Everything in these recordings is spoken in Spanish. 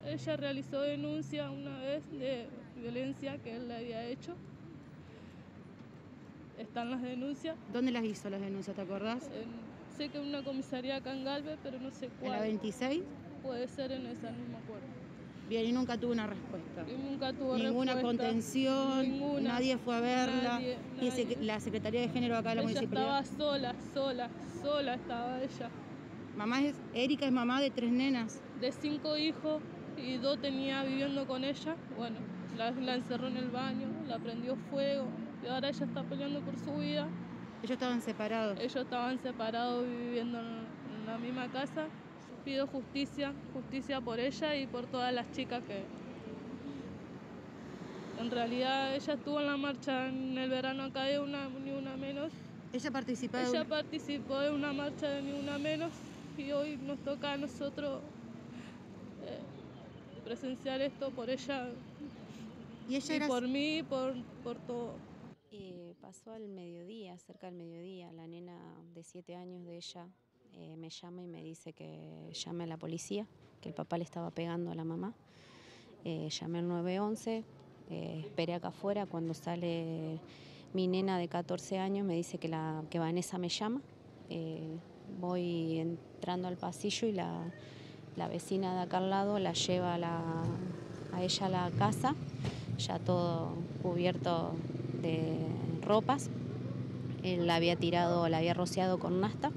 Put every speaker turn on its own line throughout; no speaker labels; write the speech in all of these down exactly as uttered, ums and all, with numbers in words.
ella realizó denuncia una vez de violencia que él le había hecho. Están las denuncias.
¿Dónde las hizo las denuncias, te acordás?
En, sé que en una comisaría acá en Galvez, pero no sé cuál.
¿En la veintiséis?
Puede ser en esa, no me acuerdo.
Bien, y nunca tuvo una respuesta.
Y nunca tuvo
Ninguna
respuesta.
contención,
Ninguna.
nadie fue a verla.
Nadie,
Y ese,
nadie.
la Secretaría de Género acá de la
ella
municipalidad.
Estaba sola, sola, sola estaba ella.
Mamá es, Erika es mamá de tres nenas.
De cinco hijos y dos tenía viviendo con ella. Bueno, la, la encerró en el baño, la prendió fuego y ahora ella está peleando por su vida.
Ellos estaban separados.
Ellos estaban separados viviendo en, en la misma casa. Pido justicia, justicia por ella y por todas las chicas que... En realidad ella estuvo en la marcha en el verano acá de una, Ni Una Menos.
Ella participó de
Ella
un...
participó de una marcha de Ni Una Menos y hoy nos toca a nosotros eh, presenciar esto por ella
y, ella
y
era...
por mí y por, por todo.
Eh, pasó al mediodía, cerca del mediodía, la nena de siete años de ella eh, me llama y me dice que llame a la policía, que el papá le estaba pegando a la mamá. Eh, llamé al nueve once, eh, esperé acá afuera. Cuando sale mi nena de catorce años me dice que, la, que Vanessa me llama. Eh, voy entrando al pasillo y la, la vecina de acá al lado la lleva a, la, a ella a la casa, ya todo cubierto de ropas. Él la había tirado, la había rociado con nafta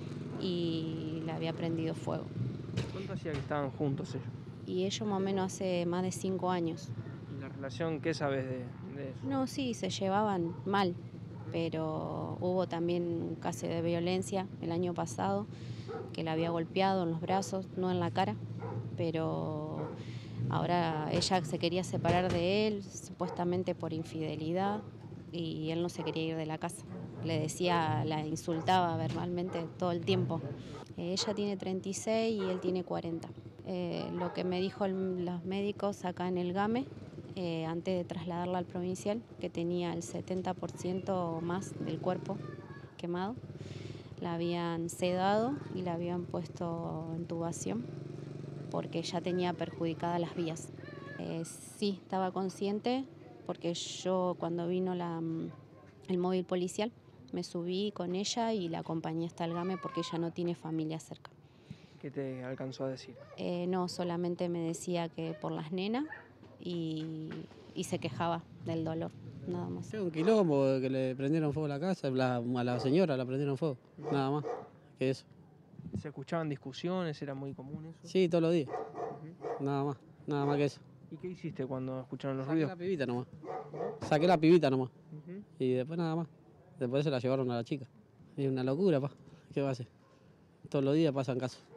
y le había prendido fuego.
¿Cuánto hacía que estaban juntos ellos?
Y ellos más o menos hace más de cinco años.
¿Y la relación qué sabes de, de eso?
No, sí, se llevaban mal, pero hubo también un caso de violencia el año pasado, que la había golpeado en los brazos, no en la cara, pero ahora ella se quería separar de él, supuestamente por infidelidad, y él no se quería ir de la casa. Le decía, la insultaba verbalmente todo el tiempo. Eh, ella tiene treinta y seis y él tiene cuarenta. Eh, lo que me dijo el, los médicos acá en el GAME, eh, antes de trasladarla al provincial, que tenía el setenta por ciento más del cuerpo quemado. La habían sedado y la habían puesto en tubación porque ya tenía perjudicadas las vías. Eh, sí, estaba consciente porque yo cuando vino la, el móvil policial me subí con ella y la acompañé hasta el GAME porque ella no tiene familia cerca.
¿Qué te alcanzó a decir?
Eh, no, solamente me decía que por las nenas y, y se quejaba del dolor, nada más.
Sí, un quilombo, que le prendieron fuego a la casa, la, a la señora la prendieron fuego, nada más que eso.
¿Se escuchaban discusiones? ¿Era muy común eso?
Sí, todos los días, uh-huh. nada más, nada más que eso.
¿Y qué hiciste cuando escucharon los
Saqué
ruidos?
la pibita nomás, saqué la pibita nomás, uh-huh. y después nada más, después se la llevaron a la chica. Es una locura, pa, ¿qué va a hacer? Todos los días pasan casos.